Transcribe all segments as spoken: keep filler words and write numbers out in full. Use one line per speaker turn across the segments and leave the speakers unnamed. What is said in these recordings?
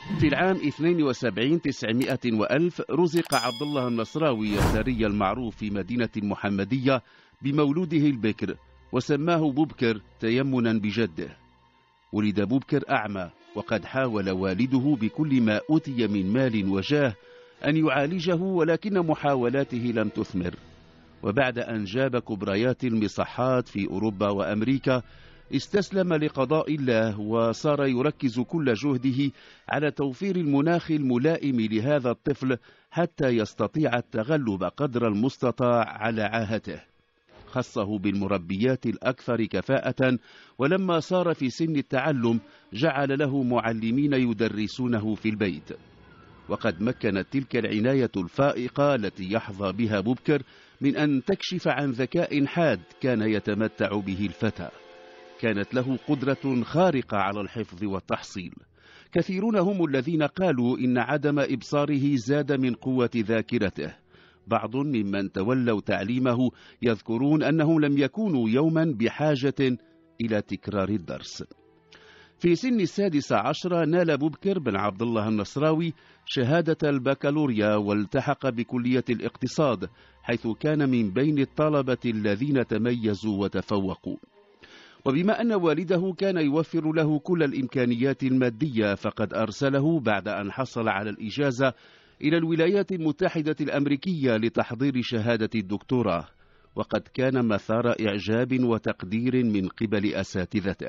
في العام اثنين وسبعين تسعمائة وألف رزق عبد الله النصراوي الثري المعروف في مدينة المحمدية بمولوده البكر، وسماه بوبكر تيمنا بجده. ولد بوبكر أعمى، وقد حاول والده بكل ما أوتي من مال وجاه أن يعالجه، ولكن محاولاته لم تثمر. وبعد أن جاب كبريات المصحات في أوروبا وأمريكا استسلم لقضاء الله، وصار يركز كل جهده على توفير المناخ الملائم لهذا الطفل حتى يستطيع التغلب قدر المستطاع على عاهته. خصه بالمربيات الأكثر كفاءة، ولما صار في سن التعلم جعل له معلمين يدرسونه في البيت. وقد مكنت تلك العناية الفائقة التي يحظى بها بوبكر من أن تكشف عن ذكاء حاد كان يتمتع به الفتى. كانت له قدرة خارقة على الحفظ والتحصيل. كثيرون هم الذين قالوا إن عدم إبصاره زاد من قوة ذاكرته. بعض ممن تولوا تعليمه يذكرون أنهم لم يكونوا يوما بحاجة إلى تكرار الدرس. في سن السادس عشر نال بوبكر بن عبد الله النصراوي شهادة البكالوريا، والتحق بكلية الاقتصاد، حيث كان من بين الطلبة الذين تميزوا وتفوقوا. وبما أن والده كان يوفر له كل الإمكانيات المادية، فقد أرسله بعد أن حصل على الإجازة إلى الولايات المتحدة الأمريكية لتحضير شهادة الدكتوراه، وقد كان مثار إعجاب وتقدير من قبل أساتذته.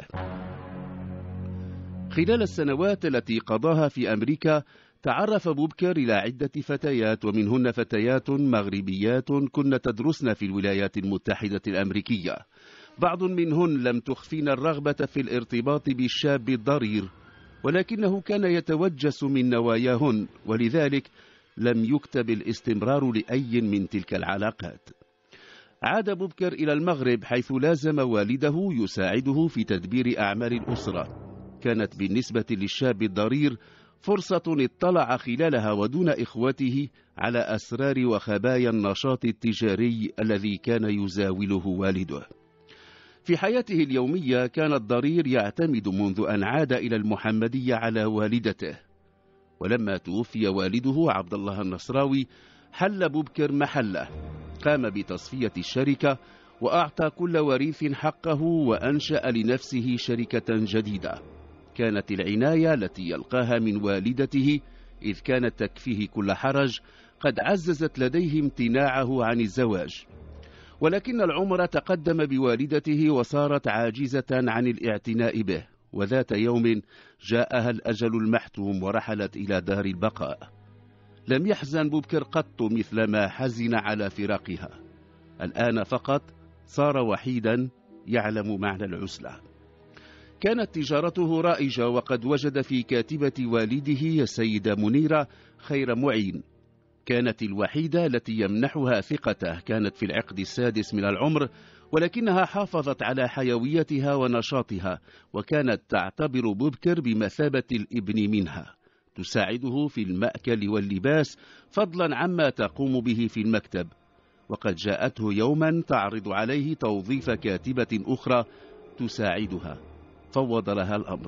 خلال السنوات التي قضاها في أمريكا تعرف بوبكر إلى عدة فتيات، ومنهن فتيات مغربيات كن تدرسن في الولايات المتحدة الأمريكية. بعض منهن لم تخفين الرغبة في الارتباط بالشاب الضرير، ولكنه كان يتوجس من نواياهن، ولذلك لم يكتب الاستمرار لأي من تلك العلاقات. عاد بوبكر إلى المغرب، حيث لازم والده يساعده في تدبير أعمال الأسرة. كانت بالنسبة للشاب الضرير فرصة اطلع خلالها ودون إخوته على أسرار وخبايا النشاط التجاري الذي كان يزاوله والده. في حياته اليومية كان الضرير يعتمد منذ أن عاد إلى المحمدية على والدته، ولما توفي والده عبد الله النصراوي حل بوبكر محله. قام بتصفية الشركة وأعطى كل وريث حقه، وأنشأ لنفسه شركة جديدة. كانت العناية التي يلقاها من والدته، إذ كانت تكفيه كل حرج، قد عززت لديه امتناعه عن الزواج. ولكن العمر تقدم بوالدته وصارت عاجزة عن الاعتناء به، وذات يوم جاءها الأجل المحتوم ورحلت إلى دار البقاء. لم يحزن بوبكر قط مثل ما حزن على فراقها. الآن فقط صار وحيدا يعلم معنى العزلة. كانت تجارته رائجة، وقد وجد في كاتبة والده السيدة منيرة خير معين. كانت الوحيدة التي يمنحها ثقته. كانت في العقد السادس من العمر، ولكنها حافظت على حيويتها ونشاطها، وكانت تعتبر بوبكر بمثابة الابن منها، تساعده في المأكل واللباس فضلا عما تقوم به في المكتب. وقد جاءته يوما تعرض عليه توظيف كاتبة أخرى تساعدها، فوض لها الأمر.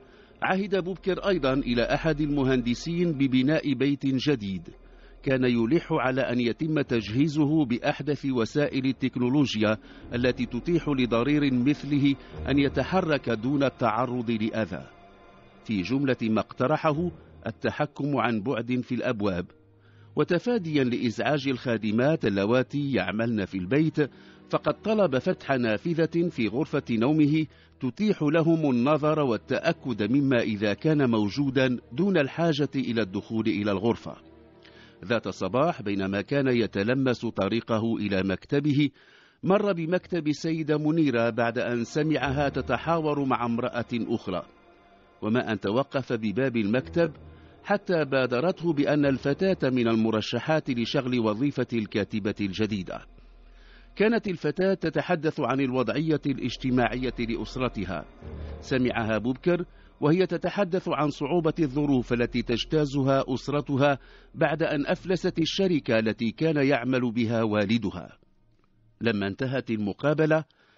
عهد بوبكر أيضا إلى أحد المهندسين ببناء بيت جديد. كان يلح على أن يتم تجهيزه بأحدث وسائل التكنولوجيا التي تتيح لضرير مثله أن يتحرك دون التعرض لأذى. في جملة ما اقترحه التحكم عن بعد في الأبواب، وتفاديا لإزعاج الخادمات اللواتي يعملن في البيت، فقد طلب فتح نافذة في غرفة نومه تتيح لهم النظر والتأكد مما إذا كان موجودا دون الحاجة إلى الدخول إلى الغرفة. ذات صباح بينما كان يتلمس طريقه إلى مكتبه، مر بمكتب السيدة منيرة بعد أن سمعها تتحاور مع امرأة أخرى، وما أن توقف بباب المكتب حتى بادرته بأن الفتاة من المرشحات لشغل وظيفة الكاتبة الجديدة. كانت الفتاة تتحدث عن الوضعية الاجتماعية لأسرتها. سمعها بوبكر وهي تتحدث عن صعوبة الظروف التي تجتازها أسرتها بعد أن أفلست الشركة التي كان يعمل بها والدها. لما انتهت المقابلة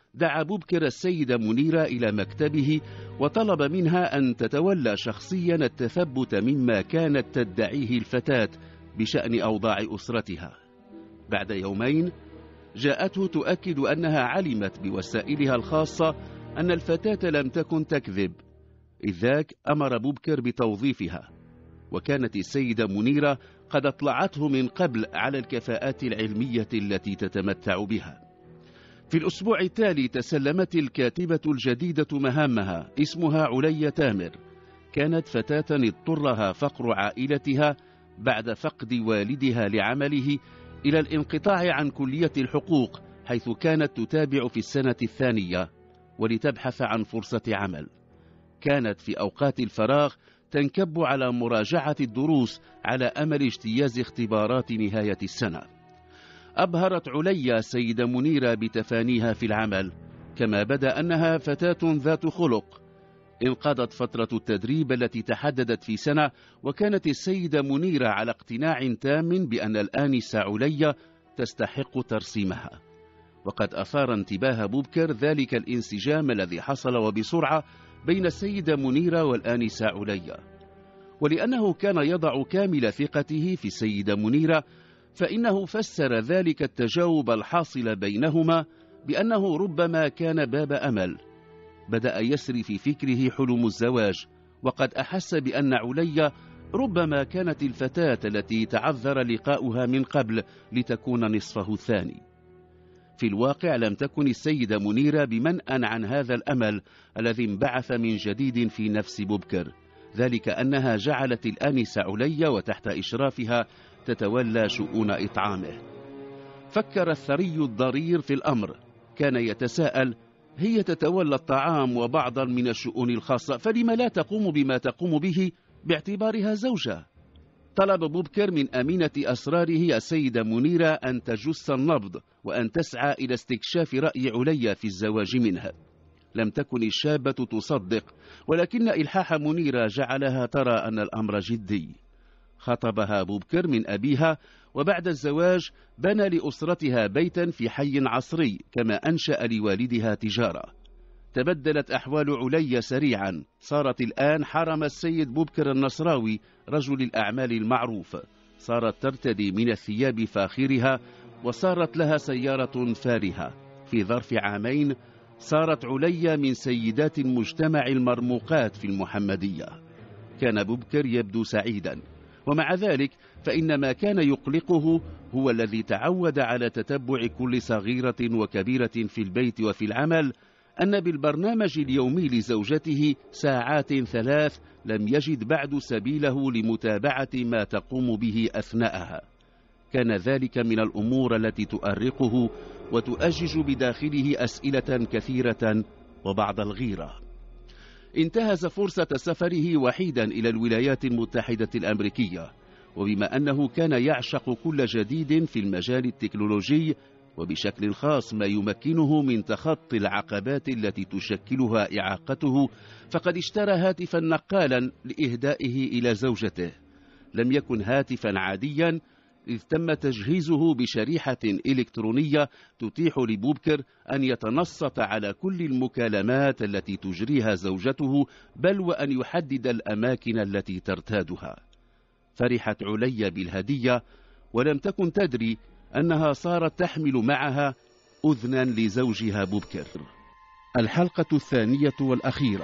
دعا بوبكر السيدة منيرة إلى مكتبه وطلب منها أن تتولى شخصيا التثبت مما كانت تدعيه الفتاة بشأن أوضاع أسرتها. بعد يومين جاءته تؤكد أنها علمت بوسائلها الخاصة أن الفتاة لم تكن تكذب، إذ ذاك أمر بوبكر بتوظيفها، وكانت السيدة منيرة قد اطلعته من قبل على الكفاءات العلمية التي تتمتع بها. في الأسبوع التالي تسلمت الكاتبة الجديدة مهامها، اسمها عليا تامر. كانت فتاة اضطرها فقر عائلتها بعد فقد والدها لعمله إلى الانقطاع عن كلية الحقوق، حيث كانت تتابع في السنة الثانية ولتبحث عن فرصة عمل. كانت في أوقات الفراغ تنكب على مراجعة الدروس على أمل اجتياز اختبارات نهاية السنة. أبهرت عليا سيدة منيرة بتفانيها في العمل، كما بدا أنها فتاة ذات خلق. انقضت فترة التدريب التي تحددت في سنة، وكانت السيدة منيرة على اقتناع تام بأن الآنسة عليا تستحق ترسيمها. وقد أثار انتباه بوبكر ذلك الانسجام الذي حصل وبسرعة بين السيدة منيرة والآنسة عليا، ولأنه كان يضع كامل ثقته في السيدة منيرة، فإنه فسر ذلك التجاوب الحاصل بينهما بأنه ربما كان باب أمل. بدأ يسري في فكره حلم الزواج، وقد أحس بأن عليا ربما كانت الفتاة التي تعذر لقاؤها من قبل لتكون نصفه الثاني. في الواقع لم تكن السيدة منيرة بمنأى عن هذا الأمل الذي انبعث من جديد في نفس بوبكر، ذلك أنها جعلت الآنسة عليا وتحت إشرافها تتولى شؤون إطعامه. فكر الثري الضرير في الأمر، كان يتساءل: هي تتولى الطعام وبعضا من الشؤون الخاصة، فلما لا تقوم بما تقوم به باعتبارها زوجة؟ طلب بوبكر من أمينة أسراره السيدة منيرة أن تجس النبض وأن تسعى إلى استكشاف رأي عليا في الزواج منها. لم تكن الشابة تصدق، ولكن إلحاح منيرة جعلها ترى أن الأمر جدي. خطبها بوبكر من أبيها، وبعد الزواج بنى لأسرتها بيتا في حي عصري، كما أنشأ لوالدها تجارة. تبدلت أحوال عليا سريعا، صارت الآن حرم السيد بوبكر النصراوي رجل الأعمال المعروف، صارت ترتدي من الثياب فاخرها، وصارت لها سيارة فارهة. في ظرف عامين صارت عليا من سيدات المجتمع المرموقات في المحمدية. كان بوبكر يبدو سعيدا، ومع ذلك فإن ما كان يقلقه هو الذي تعود على تتبع كل صغيرة وكبيرة في البيت وفي العمل، أن بالبرنامج اليومي لزوجته ساعات ثلاث لم يجد بعد سبيله لمتابعة ما تقوم به أثناءها. كان ذلك من الأمور التي تؤرقه وتؤجج بداخله أسئلة كثيرة وبعض الغيرة. انتهز فرصة سفره وحيدا إلى الولايات المتحدة الأمريكية، وبما أنه كان يعشق كل جديد في المجال التكنولوجي، وبشكل خاص ما يمكنه من تخطي العقبات التي تشكلها إعاقته، فقد اشترى هاتفا نقالا لإهدائه إلى زوجته. لم يكن هاتفا عاديا، إذ تم تجهيزه بشريحة إلكترونية تتيح لبوبكر أن يتنصت على كل المكالمات التي تجريها زوجته، بل وأن يحدد الأماكن التي ترتادها. فرحت عليا بالهدية، ولم تكن تدري أنها صارت تحمل معها أذنا لزوجها بوبكر. الحلقة الثانية والأخيرة.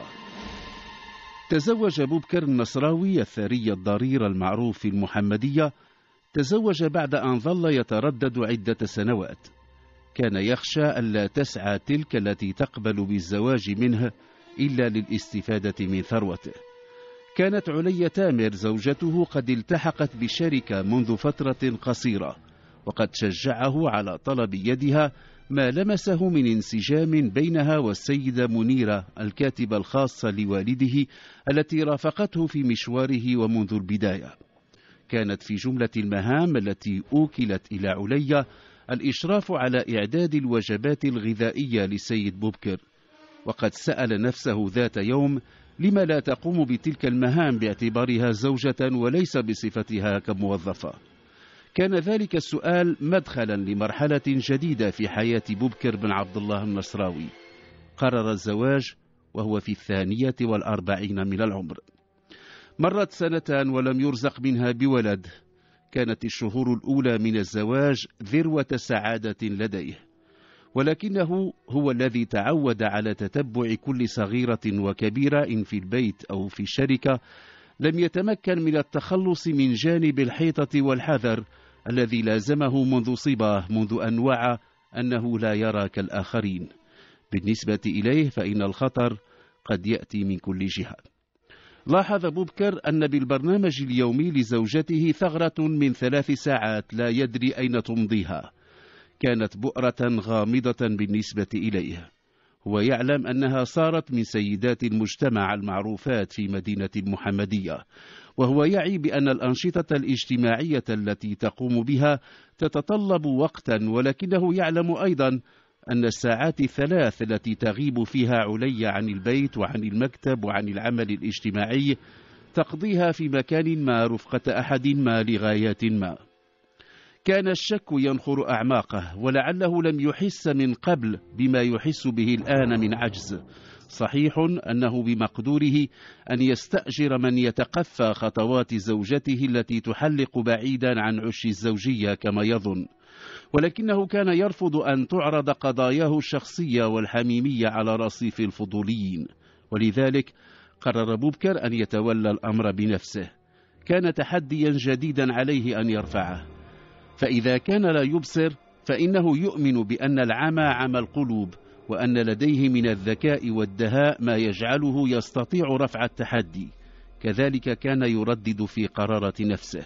تزوج بوبكر النصراوي الثري الضرير المعروف في المحمدية، تزوج بعد أن ظل يتردد عدة سنوات. كان يخشى ألا تسعى تلك التي تقبل بالزواج منه إلا للاستفادة من ثروته. كانت عليا تامر زوجته قد التحقت بالشركة منذ فترة قصيرة، وقد شجعه على طلب يدها، ما لمسه من انسجام بينها والسيدة منيرة الكاتبة الخاصة لوالده التي رافقته في مشواره ومنذ البداية. كانت في جملة المهام التي أوكلت إلى عليا الإشراف على إعداد الوجبات الغذائية للسيد بوبكر، وقد سأل نفسه ذات يوم لما لا تقوم بتلك المهام باعتبارها زوجة وليس بصفتها كموظفة. كان ذلك السؤال مدخلا لمرحلة جديدة في حياة بوبكر بن عبد الله النصراوي. قرر الزواج وهو في الثانية والأربعين من العمر. مرت سنتان ولم يرزق منها بولد. كانت الشهور الأولى من الزواج ذروة سعادة لديه، ولكنه هو الذي تعود على تتبع كل صغيرة وكبيرة في البيت أو في الشركة. لم يتمكن من التخلص من جانب الحيطة والحذر الذي لازمه منذ صباه، منذ أن وعى أنه لا يرى كالآخرين. بالنسبة إليه فإن الخطر قد يأتي من كل جهة. لاحظ بوبكر أن بالبرنامج اليومي لزوجته ثغرة من ثلاث ساعات لا يدري أين تمضيها. كانت بؤرة غامضة بالنسبة إليه. هو يعلم أنها صارت من سيدات المجتمع المعروفات في مدينة المحمدية، وهو يعي بأن الأنشطة الاجتماعية التي تقوم بها تتطلب وقتا، ولكنه يعلم أيضا أن الساعات الثلاث التي تغيب فيها علي عن البيت وعن المكتب وعن العمل الاجتماعي تقضيها في مكان ما رفقة أحد ما لغايات ما. كان الشك ينخر أعماقه، ولعله لم يحس من قبل بما يحس به الآن من عجز. صحيح أنه بمقدوره أن يستأجر من يتقفى خطوات زوجته التي تحلق بعيدا عن عش الزوجية كما يظن، ولكنه كان يرفض أن تعرض قضاياه الشخصية والحميمية على رصيف الفضوليين، ولذلك قرر بوبكر أن يتولى الأمر بنفسه. كان تحديا جديدا عليه أن يرفعه، فإذا كان لا يبصر فإنه يؤمن بأن العمى عمى القلوب، وأن لديه من الذكاء والدهاء ما يجعله يستطيع رفع التحدي. كذلك كان يردد في قرارة نفسه.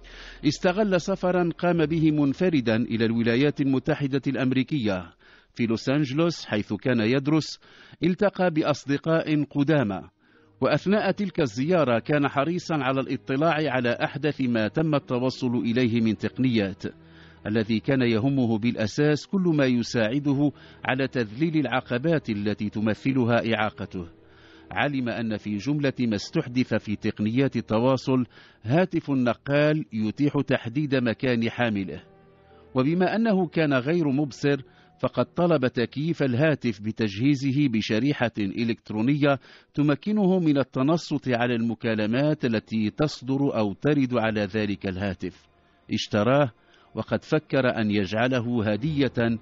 استغل سفرا قام به منفردا إلى الولايات المتحدة الأمريكية. في لوس أنجلوس حيث كان يدرس التقى بأصدقاء قدامى، وأثناء تلك الزيارة كان حريصا على الاطلاع على أحدث ما تم التوصل إليه من تقنيات. الذي كان يهمه بالأساس كل ما يساعده على تذليل العقبات التي تمثلها إعاقته. علم أن في جملة ما استحدث في تقنيات التواصل هاتف نقال يتيح تحديد مكان حامله، وبما أنه كان غير مبصر فقد طلب تكييف الهاتف بتجهيزه بشريحة إلكترونية تمكنه من التنصت على المكالمات التي تصدر أو ترد على ذلك الهاتف. اشتراه وقد فكر أن يجعله هدية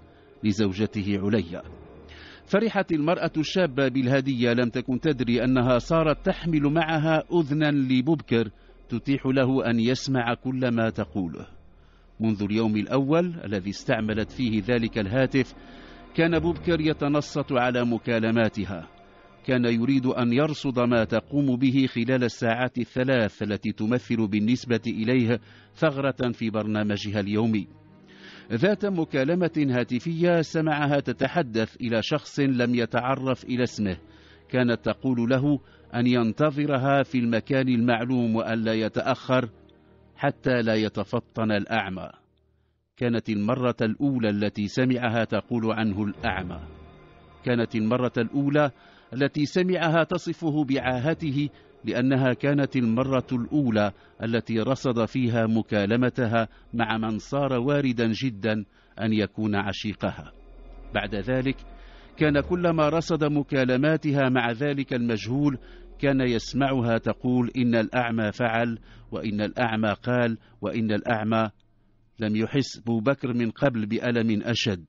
لزوجته عليا. فرحت المرأة الشابة بالهدية، لم تكن تدري أنها صارت تحمل معها أذنا لبوبكر تتيح له أن يسمع كل ما تقوله. منذ اليوم الأول الذي استعملت فيه ذلك الهاتف كان بوبكر يتنصت على مكالماتها. كان يريد أن يرصد ما تقوم به خلال الساعات الثلاث التي تمثل بالنسبة إليه ثغرة في برنامجها اليومي. ذات مكالمة هاتفية سمعها تتحدث إلى شخص لم يتعرف إلى اسمه. كانت تقول له أن ينتظرها في المكان المعلوم وأن لا يتأخر حتى لا يتفطن الأعمى. كانت المرة الأولى التي سمعها تقول عنه الأعمى. كانت المرة الأولى التي سمعها تصفه بعاهته، لأنها كانت المرة الأولى التي رصد فيها مكالمتها مع من صار واردا جدا أن يكون عشيقها. بعد ذلك كان كلما رصد مكالماتها مع ذلك المجهول كان يسمعها تقول إن الأعمى فعل، وإن الأعمى قال، وإن الأعمى. لم يحس بوبكر من قبل بألم أشد،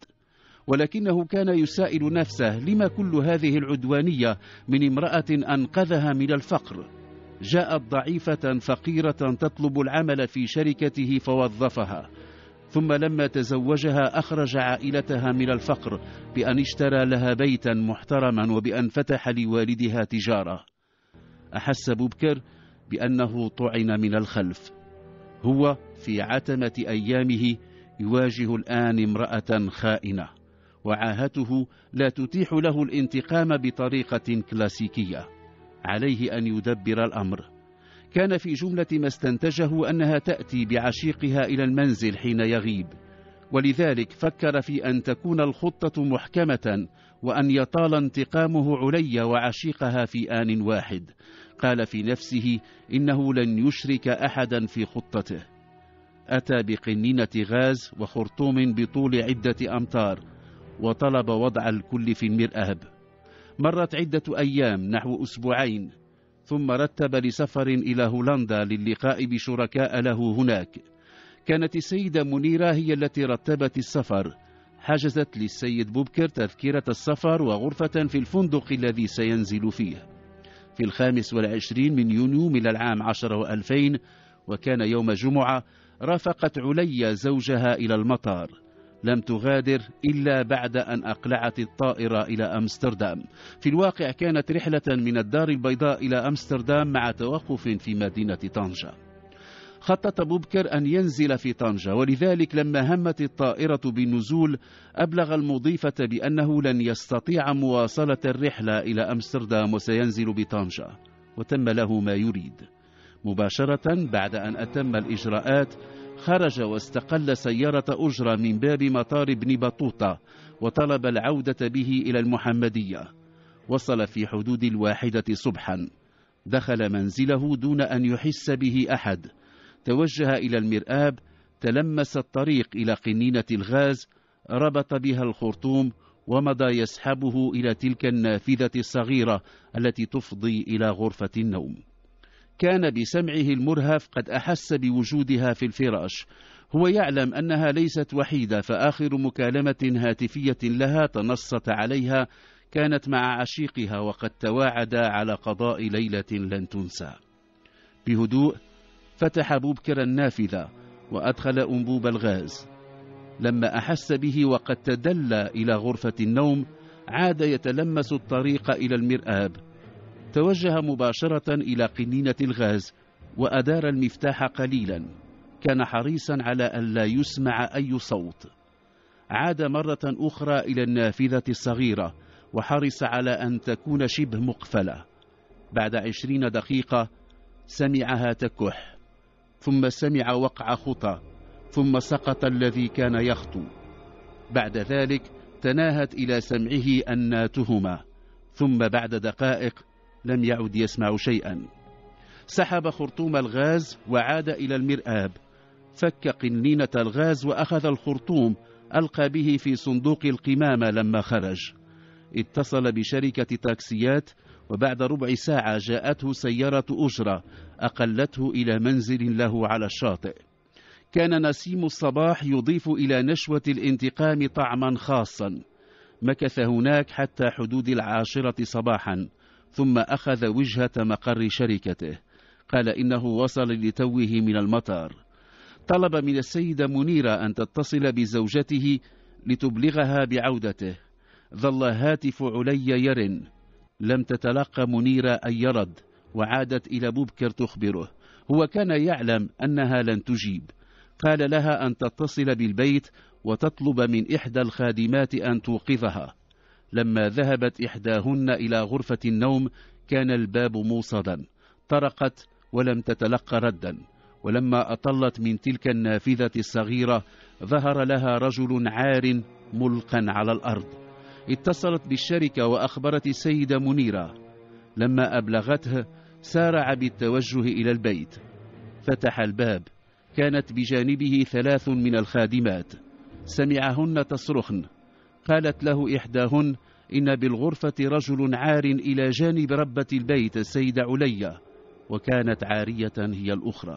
ولكنه كان يسائل نفسه لما كل هذه العدوانية من امرأة أنقذها من الفقر. جاءت ضعيفة فقيرة تطلب العمل في شركته فوظفها، ثم لما تزوجها أخرج عائلتها من الفقر بأن اشترى لها بيتا محترما وبأن فتح لوالدها تجارة. أحس بوبكر بأنه طعن من الخلف. هو في عتمة أيامه يواجه الآن امرأة خائنة، وعاهته لا تتيح له الانتقام بطريقة كلاسيكية. عليه أن يدبر الأمر. كان في جملة ما استنتجه أنها تأتي بعشيقها إلى المنزل حين يغيب، ولذلك فكر في أن تكون الخطة محكمة وأن يطال انتقامه علي وعشيقها في آن واحد. قال في نفسه إنه لن يشرك أحدا في خطته. أتى بقنينة غاز وخرطوم بطول عدة أمتار وطلب وضع الكل في المرآب. مرت عدة أيام نحو أسبوعين، ثم رتب لسفر إلى هولندا للقاء بشركاء له هناك. كانت السيدة منيرة هي التي رتبت السفر، حجزت للسيد بوبكر تذكرة السفر وغرفة في الفندق الذي سينزل فيه. في الخامس والعشرين من يونيو من العام عشر وألفين، وكان يوم جمعة، رافقت علي زوجها إلى المطار. لم تغادر إلا بعد أن أقلعت الطائرة إلى أمستردام. في الواقع كانت رحلة من الدار البيضاء إلى أمستردام مع توقف في مدينة طنجة. خطط بوبكر أن ينزل في طنجة، ولذلك لما همت الطائرة بالنزول أبلغ المضيفة بأنه لن يستطيع مواصلة الرحلة إلى أمستردام وسينزل بطنجة، وتم له ما يريد. مباشرة بعد أن أتم الإجراءات خرج واستقل سيارة أجرة من باب مطار ابن بطوطة وطلب العودة به إلى المحمدية. وصل في حدود الواحدة صبحا، دخل منزله دون أن يحس به أحد، توجه إلى المرآب، تلمس الطريق إلى قنينة الغاز، ربط بها الخرطوم ومضى يسحبه إلى تلك النافذة الصغيرة التي تفضي إلى غرفة النوم. كان بسمعه المرهف قد أحس بوجودها في الفراش. هو يعلم أنها ليست وحيدة، فآخر مكالمة هاتفية لها تنصت عليها كانت مع عشيقها، وقد تواعدا على قضاء ليلة لن تنسى. بهدوء فتح بوبكر النافذة وأدخل أنبوب الغاز. لما أحس به وقد تدلى إلى غرفة النوم عاد يتلمس الطريق إلى المرآب. توجه مباشرة إلى قنينة الغاز وأدار المفتاح قليلا، كان حريصا على أن لا يسمع أي صوت. عاد مرة أخرى إلى النافذة الصغيرة وحرص على أن تكون شبه مقفلة. بعد عشرين دقيقة سمعها تكح، ثم سمع وقع خطى، ثم سقط الذي كان يخطو. بعد ذلك تناهت إلى سمعه أناتهما، ثم بعد دقائق لم يعد يسمع شيئا. سحب خرطوم الغاز وعاد إلى المرآب، فك قنينة الغاز وأخذ الخرطوم ألقى به في صندوق القمامة. لما خرج اتصل بشركة تاكسيات، وبعد ربع ساعة جاءته سيارة أجرة أقلته إلى منزل له على الشاطئ. كان نسيم الصباح يضيف إلى نشوة الانتقام طعما خاصا. مكث هناك حتى حدود العاشرة صباحا، ثم أخذ وجهة مقر شركته. قال إنه وصل لتوه من المطار. طلب من السيدة منيرة أن تتصل بزوجته لتبلغها بعودته. ظل هاتف علي يرن، لم تتلقى منيرة أي رد، وعادت إلى بوبكر تخبره. هو كان يعلم أنها لن تجيب. قال لها أن تتصل بالبيت وتطلب من إحدى الخادمات أن توقظها. لما ذهبت إحداهن إلى غرفة النوم كان الباب موصدا. طرقت ولم تتلقى ردا، ولما أطلت من تلك النافذة الصغيرة ظهر لها رجل عار ملقا على الأرض. اتصلت بالشركة وأخبرت السيدة منيرة. لما أبلغته سارع بالتوجه إلى البيت. فتح الباب، كانت بجانبه ثلاث من الخادمات، سمعهن تصرخن. قالت له إحداهن إن بالغرفة رجل عار إلى جانب ربة البيت السيدة عليا، وكانت عارية هي الأخرى.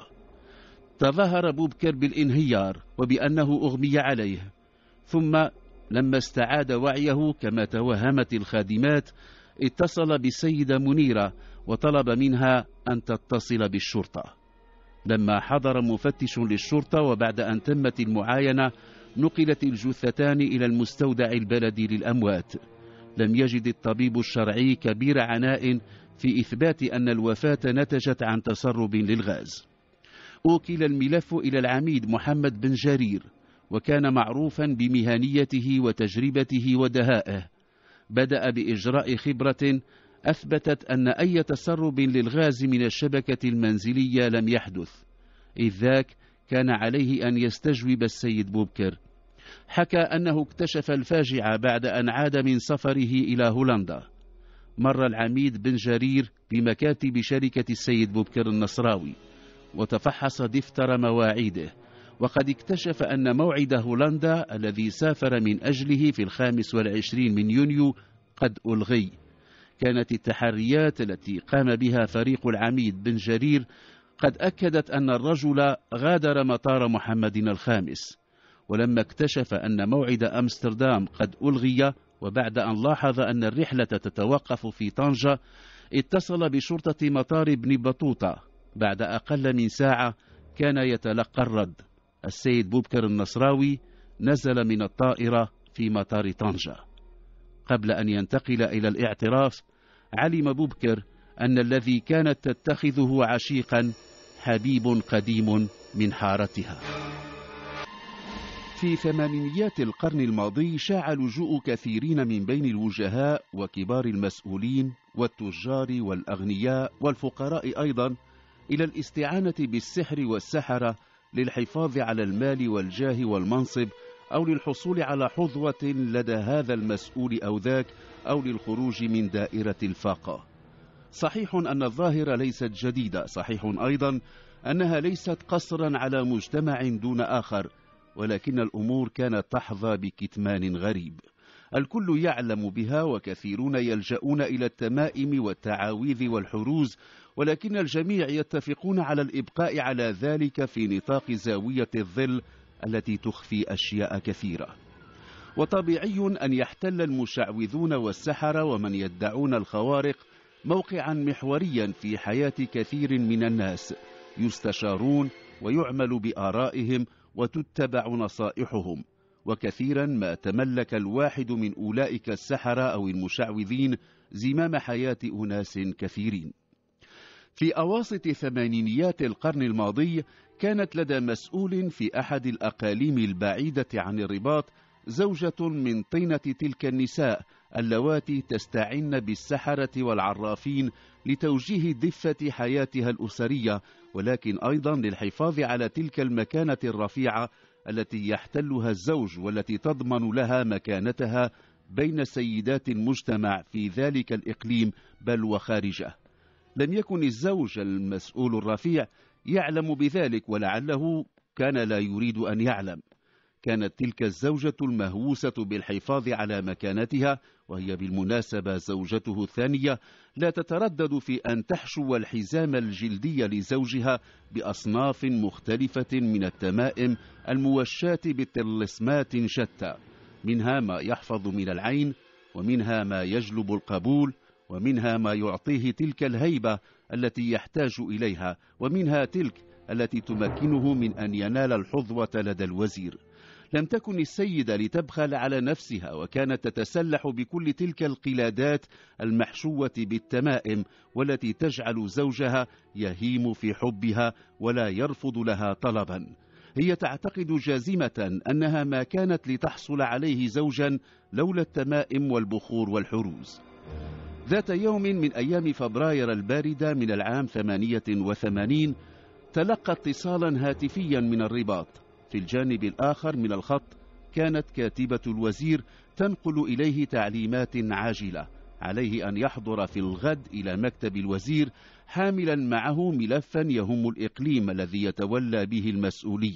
تظاهر بوبكر بالانهيار وبأنه أغمي عليه، ثم لما استعاد وعيه كما توهمت الخادمات اتصل بالسيدة منيرة وطلب منها أن تتصل بالشرطة. لما حضر مفتش للشرطة وبعد أن تمت المعاينة نقلت الجثتان إلى المستودع البلدي للأموات. لم يجد الطبيب الشرعي كبير عناء في إثبات أن الوفاة نتجت عن تسرب للغاز. أوكل الملف إلى العميد محمد بن جرير، وكان معروفا بمهنيته وتجربته ودهائه. بدأ بإجراء خبرة أثبتت أن أي تسرب للغاز من الشبكة المنزلية لم يحدث، إذ ذاك كان عليه أن يستجوب السيد بوبكر. حكى أنه اكتشف الفاجعة بعد أن عاد من سفره إلى هولندا. مر العميد بن جرير بمكاتب شركة السيد بوبكر النصراوي وتفحص دفتر مواعيده، وقد اكتشف أن موعد هولندا الذي سافر من أجله في الخامس والعشرين من يونيو قد ألغي. كانت التحريات التي قام بها فريق العميد بن جرير قد أكدت أن الرجل غادر مطار محمد الخامس، ولما اكتشف أن موعد أمستردام قد ألغي، وبعد أن لاحظ أن الرحلة تتوقف في طنجة، اتصل بشرطة مطار ابن بطوطة. بعد أقل من ساعة كان يتلقى الرد. السيد بوبكر النصراوي نزل من الطائرة في مطار طنجة. قبل أن ينتقل إلى الاعتراف، علم بوبكر أن الذي كانت تتخذه عشيقا حبيب قديم من حارتها. في ثمانينيات القرن الماضي شاع لجوء كثيرين من بين الوجهاء وكبار المسؤولين والتجار والأغنياء والفقراء أيضا إلى الاستعانة بالسحر والسحرة للحفاظ على المال والجاه والمنصب، أو للحصول على حظوة لدى هذا المسؤول أو ذاك، أو للخروج من دائرة الفاقة. صحيح أن الظاهرة ليست جديدة، صحيح أيضا أنها ليست قصرا على مجتمع دون آخر، ولكن الأمور كانت تحظى بكتمان غريب. الكل يعلم بها، وكثيرون يلجؤون إلى التمائم والتعاويذ والحروز، ولكن الجميع يتفقون على الإبقاء على ذلك في نطاق زاوية الظل التي تخفي أشياء كثيرة. وطبيعي أن يحتل المشعوذون والسحرة ومن يدعون الخوارق موقعا محوريا في حياة كثير من الناس، يستشارون ويعمل بآرائهم وتتبع نصائحهم. وكثيرا ما تملك الواحد من أولئك السحرة أو المشعوذين زمام حياة أناس كثيرين. في أواسط ثمانينيات القرن الماضي كانت لدى مسؤول في أحد الأقاليم البعيدة عن الرباط زوجة من طينة تلك النساء اللواتي تستعن بالسحرة والعرافين لتوجيه دفة حياتها الأسرية، ولكن أيضا للحفاظ على تلك المكانة الرفيعة التي يحتلها الزوج، والتي تضمن لها مكانتها بين سيدات المجتمع في ذلك الإقليم بل وخارجه. لم يكن الزوج المسؤول الرفيع يعلم بذلك، ولعله كان لا يريد أن يعلم. كانت تلك الزوجة المهووسة بالحفاظ على مكانتها، وهي بالمناسبة زوجته الثانية، لا تتردد في أن تحشو الحزام الجلدي لزوجها بأصناف مختلفة من التمائم الموشاة بطلسمات شتى، منها ما يحفظ من العين، ومنها ما يجلب القبول، ومنها ما يعطيه تلك الهيبة التي يحتاج إليها، ومنها تلك التي تمكنه من أن ينال الحظوة لدى الوزير. لم تكن السيدة لتبخل على نفسها، وكانت تتسلح بكل تلك القلادات المحشوة بالتمائم، والتي تجعل زوجها يهيم في حبها ولا يرفض لها طلبا. هي تعتقد جازمة أنها ما كانت لتحصل عليه زوجا لولا التمائم والبخور والحروز. ذات يوم من أيام فبراير الباردة من العام ثمانية وثمانين تلقى اتصالا هاتفيا من الرباط. في الجانب الآخر من الخط كانت كاتبة الوزير تنقل إليه تعليمات عاجلة، عليه أن يحضر في الغد إلى مكتب الوزير حاملا معه ملفا يهم الإقليم الذي يتولى به المسؤولية.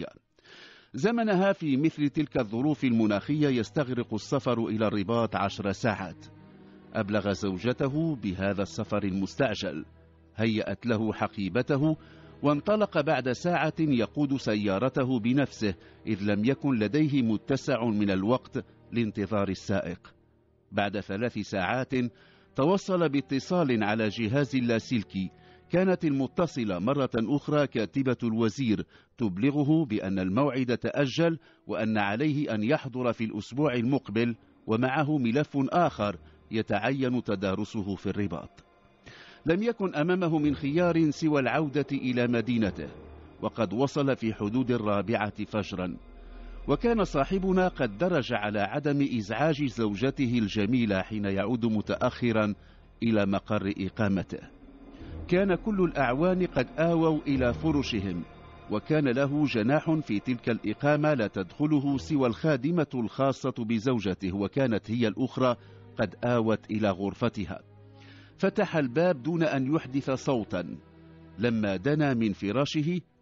زمنها في مثل تلك الظروف المناخية يستغرق السفر إلى الرباط عشر ساعات. أبلغ زوجته بهذا السفر المستعجل، هيأت له حقيبته، وانطلق بعد ساعة يقود سيارته بنفسه، إذ لم يكن لديه متسع من الوقت لانتظار السائق. بعد ثلاث ساعات توصل باتصال على جهاز اللاسلكي. كانت المتصلة مرة أخرى كاتبة الوزير تبلغه بأن الموعد تأجل، وأن عليه أن يحضر في الأسبوع المقبل، ومعه ملف آخر يتعين تدارسه في الرباط. لم يكن أمامه من خيار سوى العودة إلى مدينته، وقد وصل في حدود الرابعة فجرا. وكان صاحبنا قد درج على عدم إزعاج زوجته الجميلة حين يعود متأخرا إلى مقر إقامته. كان كل الأعوان قد آووا إلى فرشهم، وكان له جناح في تلك الإقامة لا تدخله سوى الخادمة الخاصة بزوجته، وكانت هي الأخرى قد آوت إلى غرفتها. فتح الباب دون أن يحدث صوتا. لما دنا من فراشه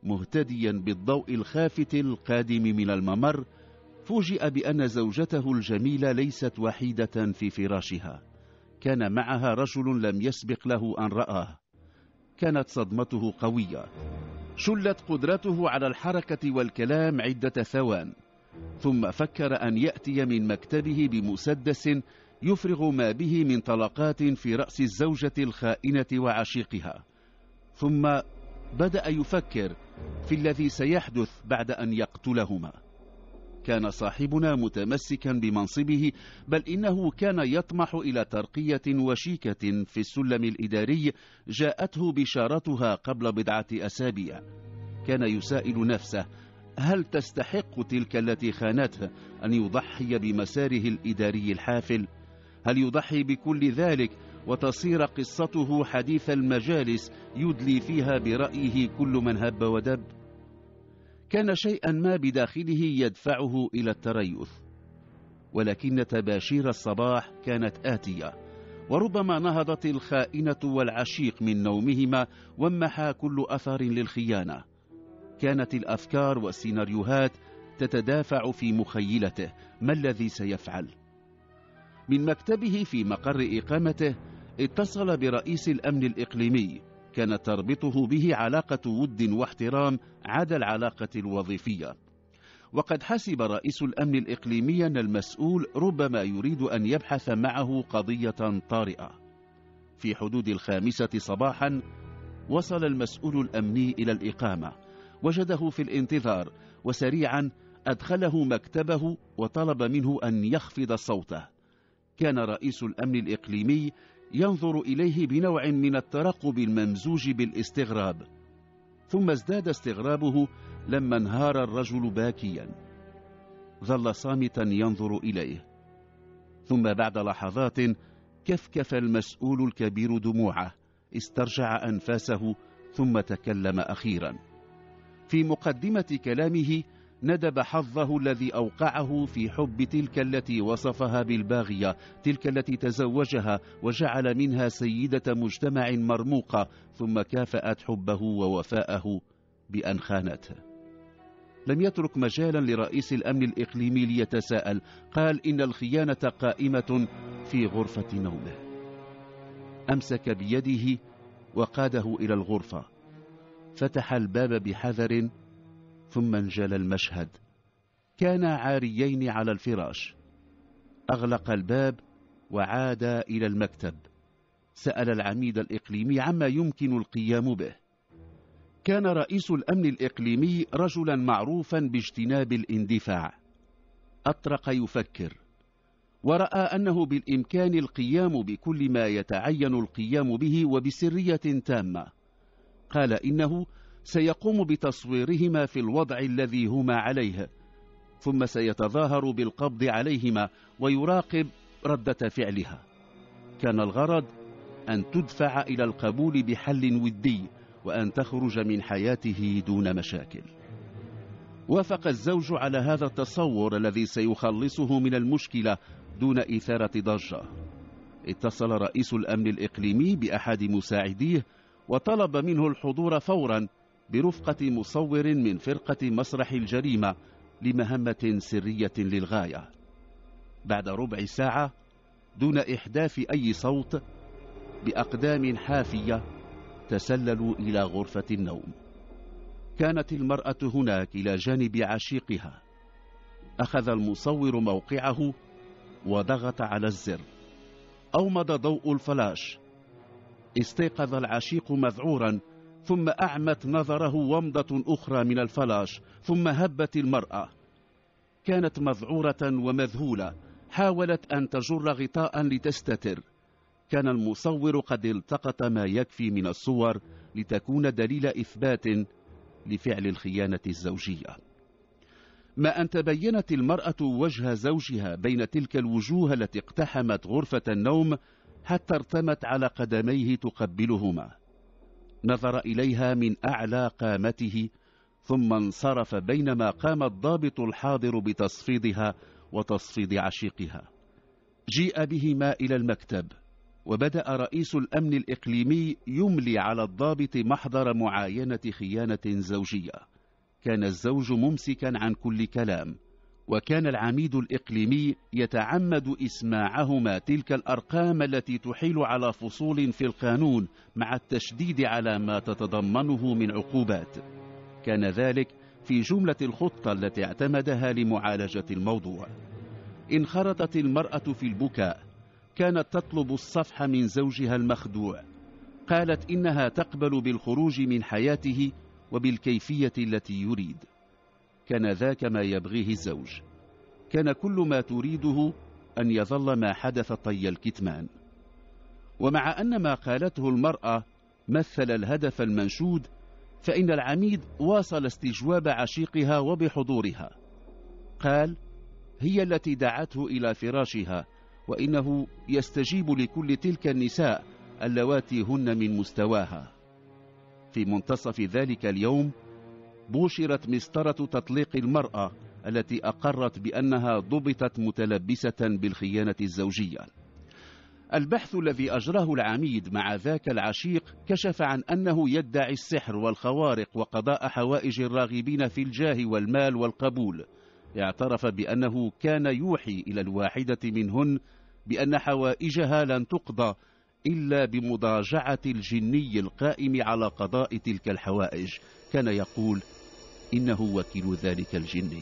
مهتديا بالضوء الخافت القادم من الممر، فوجئ بأن زوجته الجميلة ليست وحيدة في فراشها، كان معها رجل لم يسبق له أن رآه. كانت صدمته قوية، شلت قدرته على الحركة والكلام عدة ثوان، ثم فكر أن يأتي من مكتبه بمسدس يفرغ ما به من طلقات في رأس الزوجة الخائنة وعشيقها، ثم بدأ يفكر في الذي سيحدث بعد أن يقتلهما. كان صاحبنا متمسكا بمنصبه، بل إنه كان يطمح إلى ترقية وشيكة في السلم الإداري جاءته بشارتها قبل بضعة أسابيع. كان يسائل نفسه: هل تستحق تلك التي خانته أن يضحي بمساره الإداري الحافل؟ هل يضحي بكل ذلك وتصير قصته حديث المجالس يدلي فيها برأيه كل من هب ودب؟ كان شيئا ما بداخله يدفعه إلى التريث، ولكن تباشير الصباح كانت آتية، وربما نهضت الخائنة والعشيق من نومهما ومحى كل أثر للخيانة. كانت الأفكار والسيناريوهات تتدافع في مخيلته: ما الذي سيفعل؟ من مكتبه في مقر إقامته اتصل برئيس الأمن الإقليمي، كانت تربطه به علاقة ود واحترام عدا العلاقة الوظيفية. وقد حسب رئيس الأمن الإقليمي أن المسؤول ربما يريد أن يبحث معه قضية طارئة. في حدود الخامسة صباحا وصل المسؤول الأمني إلى الإقامة، وجده في الانتظار، وسريعا أدخله مكتبه وطلب منه أن يخفض صوته. كان رئيس الأمن الإقليمي ينظر إليه بنوع من الترقب الممزوج بالاستغراب، ثم ازداد استغرابه لما انهار الرجل باكيا. ظل صامتا ينظر إليه، ثم بعد لحظات كفكف المسؤول الكبير دموعه، استرجع أنفاسه ثم تكلم أخيرا. في مقدمة كلامه ندب حظه الذي أوقعه في حب تلك التي وصفها بالباغية، تلك التي تزوجها وجعل منها سيدة مجتمع مرموقة، ثم كافأت حبه ووفاءه بأن خانته. لم يترك مجالا لرئيس الأمن الإقليمي ليتساءل، قال: إن الخيانة قائمة في غرفة نومه. أمسك بيده وقاده إلى الغرفة، فتح الباب بحذر، ثم انجل المشهد. كانا عاريين على الفراش. أغلق الباب وعاد إلى المكتب. سأل العميد الإقليمي عما يمكن القيام به. كان رئيس الأمن الإقليمي رجلا معروفا باجتناب الاندفاع. أطرق يفكر، ورأى أنه بالإمكان القيام بكل ما يتعين القيام به وبسرية تامة. قال إنه سيقوم بتصويرهما في الوضع الذي هما عليه، ثم سيتظاهر بالقبض عليهما ويراقب ردة فعلها. كان الغرض أن تدفع إلى القبول بحل ودي، وأن تخرج من حياته دون مشاكل. وافق الزوج على هذا التصور الذي سيخلصه من المشكلة دون إثارة ضجة. اتصل رئيس الأمن الإقليمي بأحد مساعديه وطلب منه الحضور فورا برفقة مصور من فرقة مسرح الجريمة لمهمة سرية للغاية. بعد ربع ساعة دون إحداث أي صوت، بأقدام حافية تسللوا إلى غرفة النوم. كانت المرأة هناك إلى جانب عشيقها. أخذ المصور موقعه وضغط على الزر. أومض ضوء الفلاش. استيقظ العشيق مذعورا، ثم أعمت نظره ومضة أخرى من الفلاش، ثم هبت المرأة. كانت مذعورة ومذهولة، حاولت أن تجر غطاء لتستتر. كان المصور قد التقط ما يكفي من الصور لتكون دليل إثبات لفعل الخيانة الزوجية. ما أن تبينت المرأة وجه زوجها بين تلك الوجوه التي اقتحمت غرفة النوم حتى ارتمت على قدميه تقبلهما. نظر إليها من أعلى قامته ثم انصرف، بينما قام الضابط الحاضر بتصفيدها وتصفيد عشيقها. جيء بهما إلى المكتب. وبدأ رئيس الأمن الإقليمي يملي على الضابط محضر معاينة خيانة زوجية. كان الزوج ممسكا عن كل كلام، وكان العميد الإقليمي يتعمد إسماعهما تلك الأرقام التي تحيل على فصول في القانون مع التشديد على ما تتضمنه من عقوبات. كان ذلك في جملة الخطة التي اعتمدها لمعالجة الموضوع. انخرطت المرأة في البكاء، كانت تطلب الصفح من زوجها المخدوع. قالت إنها تقبل بالخروج من حياته وبالكيفية التي يريد. كان ذاك ما يبغيه الزوج، كان كل ما تريده أن يظل ما حدث طي الكتمان. ومع أن ما قالته المرأة مثل الهدف المنشود، فإن العميد واصل استجواب عشيقها وبحضورها. قال: هي التي دعته إلى فراشها، وإنه يستجيب لكل تلك النساء اللواتي هن من مستواها. في منتصف ذلك اليوم بوشرت مسطرة تطليق المرأة التي أقرت بأنها ضبطت متلبسة بالخيانة الزوجية. البحث الذي أجراه العميد مع ذاك العشيق كشف عن أنه يدعي السحر والخوارق وقضاء حوائج الراغبين في الجاه والمال والقبول. اعترف بأنه كان يوحي إلى الواحدة منهن بأن حوائجها لن تقضى إلا بمضاجعة الجني القائم على قضاء تلك الحوائج. كان يقول: إنه وكيل ذلك الجني.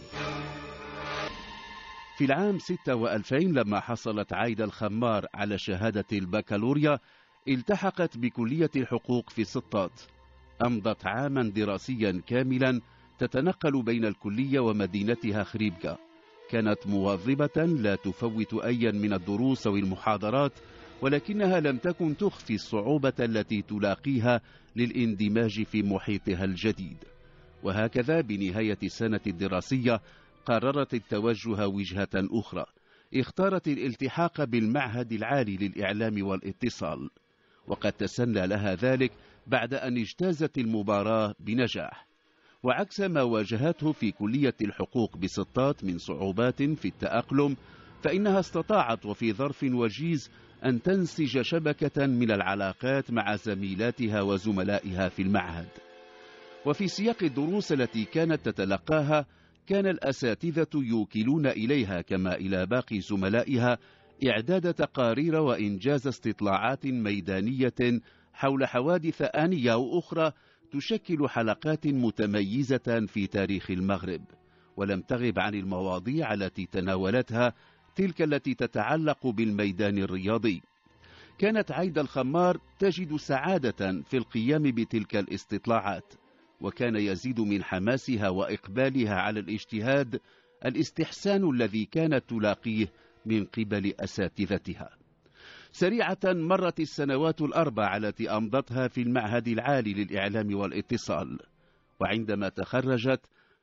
في العام ستة وألفين لما حصلت عايدة الخمار على شهادة البكالوريا، التحقت بكلية الحقوق في سطات. أمضت عاما دراسيا كاملا تتنقل بين الكلية ومدينتها خريبكا. كانت مواظبة لا تفوت أيا من الدروس والمحاضرات، ولكنها لم تكن تخفي الصعوبة التي تلاقيها للاندماج في محيطها الجديد. وهكذا بنهاية السنة الدراسية قررت التوجه وجهة أخرى. اختارت الالتحاق بالمعهد العالي للإعلام والاتصال، وقد تسنى لها ذلك بعد أن اجتازت المباراة بنجاح. وعكس ما واجهته في كلية الحقوق بسطات من صعوبات في التأقلم، فإنها استطاعت وفي ظرف وجيز أن تنسج شبكة من العلاقات مع زميلاتها وزملائها في المعهد. وفي سياق الدروس التي كانت تتلقاها، كان الأساتذة يوكلون إليها كما إلى باقي زملائها إعداد تقارير وإنجاز استطلاعات ميدانية حول حوادث آنية وأخرى تشكل حلقات متميزة في تاريخ المغرب، ولم تغب عن المواضيع التي تناولتها تلك التي تتعلق بالميدان الرياضي. كانت عايدة الخمار تجد سعادة في القيام بتلك الاستطلاعات، وكان يزيد من حماسها وإقبالها على الاجتهاد الاستحسان الذي كانت تلاقيه من قبل أساتذتها. سريعة مرت السنوات الأربع التي أمضتها في المعهد العالي للإعلام والاتصال، وعندما تخرجت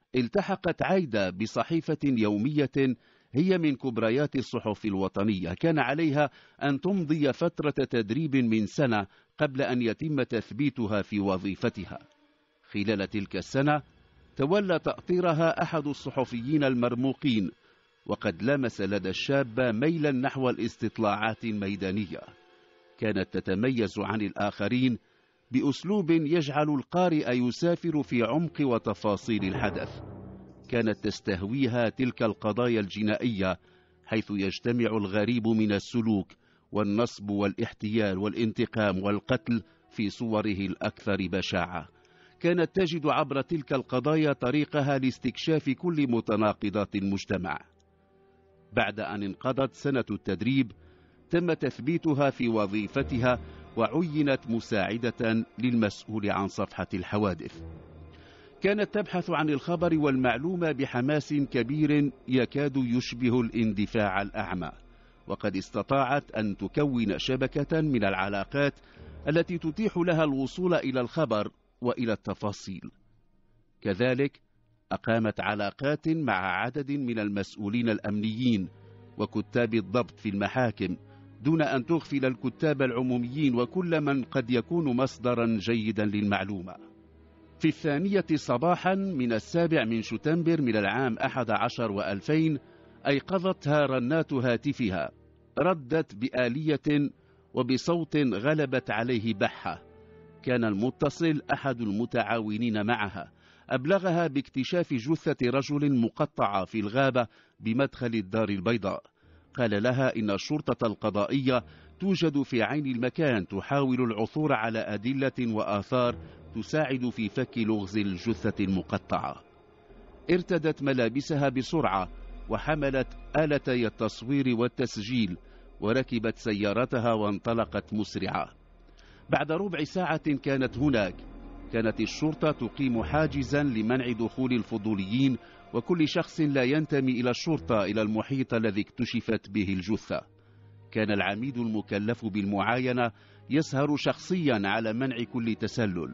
التحقت عايدة بصحيفة يومية هي من كبريات الصحف الوطنية. كان عليها أن تمضي فترة تدريب من سنة قبل أن يتم تثبيتها في وظيفتها. خلال تلك السنة تولى تأطيرها أحد الصحفيين المرموقين، وقد لمس لدى الشابة ميلا نحو الاستطلاعات الميدانية. كانت تتميز عن الآخرين بأسلوب يجعل القارئ يسافر في عمق وتفاصيل الحدث. كانت تستهويها تلك القضايا الجنائية، حيث يجتمع الغريب من السلوك والنصب والاحتيال والانتقام والقتل في صوره الأكثر بشاعة. كانت تجد عبر تلك القضايا طريقها لاستكشاف كل متناقضات المجتمع. بعد أن انقضت سنة التدريب، تم تثبيتها في وظيفتها وعينت مساعدة للمسؤول عن صفحة الحوادث. كانت تبحث عن الخبر والمعلومة بحماس كبير يكاد يشبه الاندفاع الأعمى، وقد استطاعت أن تكون شبكة من العلاقات التي تتيح لها الوصول إلى الخبر وإلى التفاصيل. كذلك أقامت علاقات مع عدد من المسؤولين الأمنيين وكتاب الضبط في المحاكم، دون أن تغفل الكتاب العموميين وكل من قد يكون مصدرا جيدا للمعلومة. في الثانية صباحا من السابع من شتنبر من العام أحد عشر وألفين أيقظتها رنات هاتفها. ردت بآلية وبصوت غلبت عليه بحة. كان المتصل أحد المتعاونين معها، أبلغها باكتشاف جثة رجل مقطعة في الغابة بمدخل الدار البيضاء. قال لها إن الشرطة القضائية توجد في عين المكان، تحاول العثور على أدلة وآثار تساعد في فك لغز الجثة المقطعة. ارتدت ملابسها بسرعة وحملت آلتي التصوير والتسجيل، وركبت سيارتها وانطلقت مسرعة. بعد ربع ساعة كانت هناك. كانت الشرطة تقيم حاجزا لمنع دخول الفضوليين وكل شخص لا ينتمي إلى الشرطة إلى المحيط الذي اكتشفت به الجثة. كان العميد المكلف بالمعاينة يسهر شخصيا على منع كل تسلل.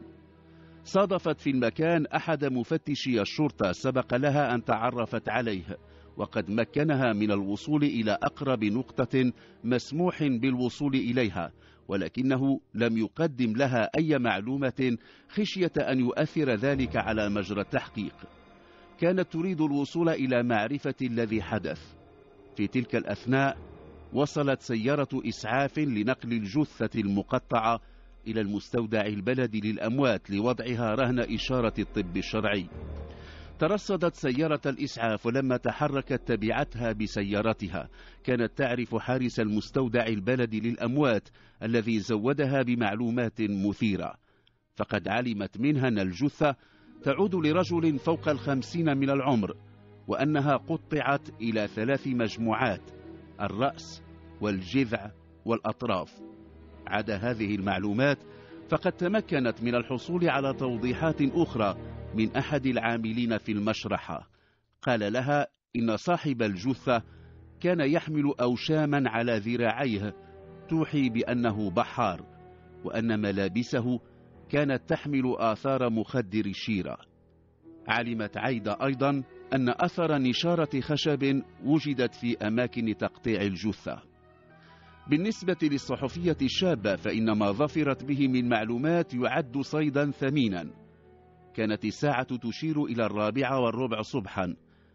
صادفت في المكان أحد مفتشي الشرطة سبق لها أن تعرفت عليه، وقد مكنها من الوصول إلى أقرب نقطة مسموح بالوصول إليها، ولكنه لم يقدم لها أي معلومة خشية أن يؤثر ذلك على مجرى التحقيق. كانت تريد الوصول إلى معرفة الذي حدث. في تلك الأثناء وصلت سيارة إسعاف لنقل الجثة المقطعة إلى المستودع البلدي للأموات لوضعها رهن إشارة الطب الشرعي. ترصدت سيارة الإسعاف، ولما تحركت تبعتها بسيارتها. كانت تعرف حارس المستودع البلدي للأموات الذي زودها بمعلومات مثيرة، فقد علمت منها أن الجثة تعود لرجل فوق الخمسين من العمر، وأنها قطعت إلى ثلاث مجموعات: الرأس والجذع والأطراف. عدا هذه المعلومات فقد تمكنت من الحصول على توضيحات أخرى من أحد العاملين في المشرحة. قال لها إن صاحب الجثة كان يحمل أوشاما على ذراعيه توحي بأنه بحار، وأن ملابسه كانت تحمل آثار مخدر الشيرة. علمت عايدة أيضا أن أثر نشارة خشب وجدت في أماكن تقطيع الجثة. بالنسبة للصحفية الشابة فإن ما ظفرت به من معلومات يعد صيدا ثمينا. كانت الساعة تشير إلى الرابعة والربع صبحا.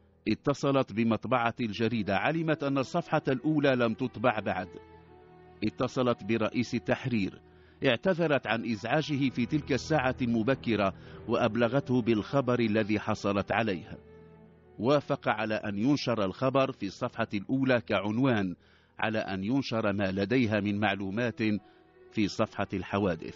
اتصلت بمطبعة الجريدة، علمت أن الصفحة الأولى لم تطبع بعد. اتصلت برئيس التحرير، اعتذرت عن إزعاجه في تلك الساعة المبكرة وأبلغته بالخبر الذي حصلت عليه. وافق على أن ينشر الخبر في الصفحة الأولى كعنوان، على أن ينشر ما لديها من معلومات في صفحة الحوادث.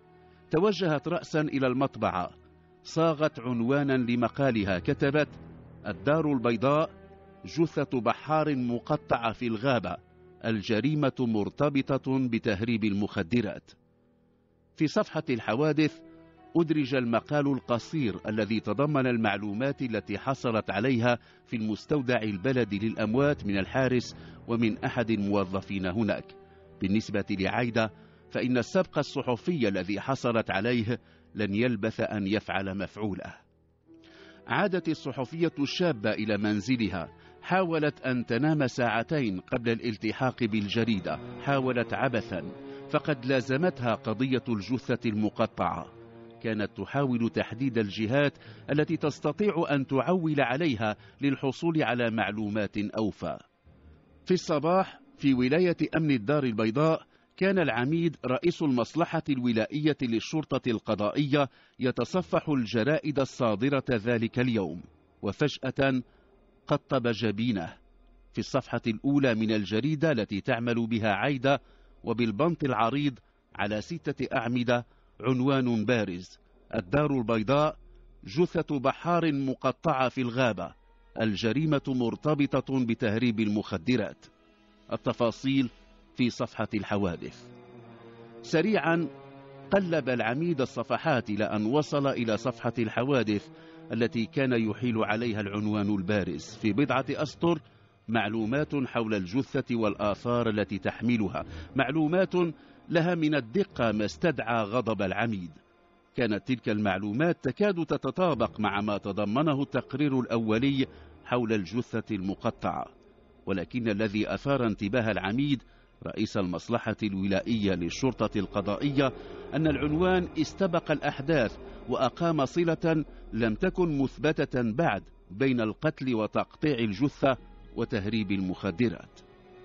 توجهت رأسا إلى المطبعة، صاغت عنوانا لمقالها، كتبت: الدار البيضاء، جثة بحار مقطعة في الغابة، الجريمة مرتبطة بتهريب المخدرات. في صفحة الحوادث أدرج المقال القصير الذي تضمن المعلومات التي حصلت عليها في المستودع البلدي للأموات من الحارس ومن أحد الموظفين هناك. بالنسبة لعايدة فإن السبق الصحفي الذي حصلت عليه لن يلبث أن يفعل مفعوله. عادت الصحفية الشابة إلى منزلها، حاولت أن تنام ساعتين قبل الالتحاق بالجريدة. حاولت عبثا، فقد لازمتها قضية الجثة المقطعة. كانت تحاول تحديد الجهات التي تستطيع أن تعول عليها للحصول على معلومات أوفى. في الصباح في ولاية أمن الدار البيضاء كان العميد رئيس المصلحة الولائية للشرطة القضائية يتصفح الجرائد الصادرة ذلك اليوم، وفجأة قطب جبينه. في الصفحة الأولى من الجريدة التي تعمل بها عايدة وبالبنط العريض على ستة أعمدة عنوان بارز: الدار البيضاء، جثة بحار مقطعة في الغابة، الجريمة مرتبطة بتهريب المخدرات. التفاصيل في صفحة الحوادث. سريعا قلب العميد الصفحات إلى أن وصل إلى صفحة الحوادث التي كان يحيل عليها العنوان البارز. في بضعة أسطر معلومات حول الجثة والآثار التي تحملها، معلومات لها من الدقة ما استدعى غضب العميد. كانت تلك المعلومات تكاد تتطابق مع ما تضمنه التقرير الأولي حول الجثة المقطعة، ولكن الذي أثار انتباه العميد رئيس المصلحة الولائية للشرطة القضائية أن العنوان استبق الأحداث وأقام صلة لم تكن مثبتة بعد بين القتل وتقطيع الجثة وتهريب المخدرات.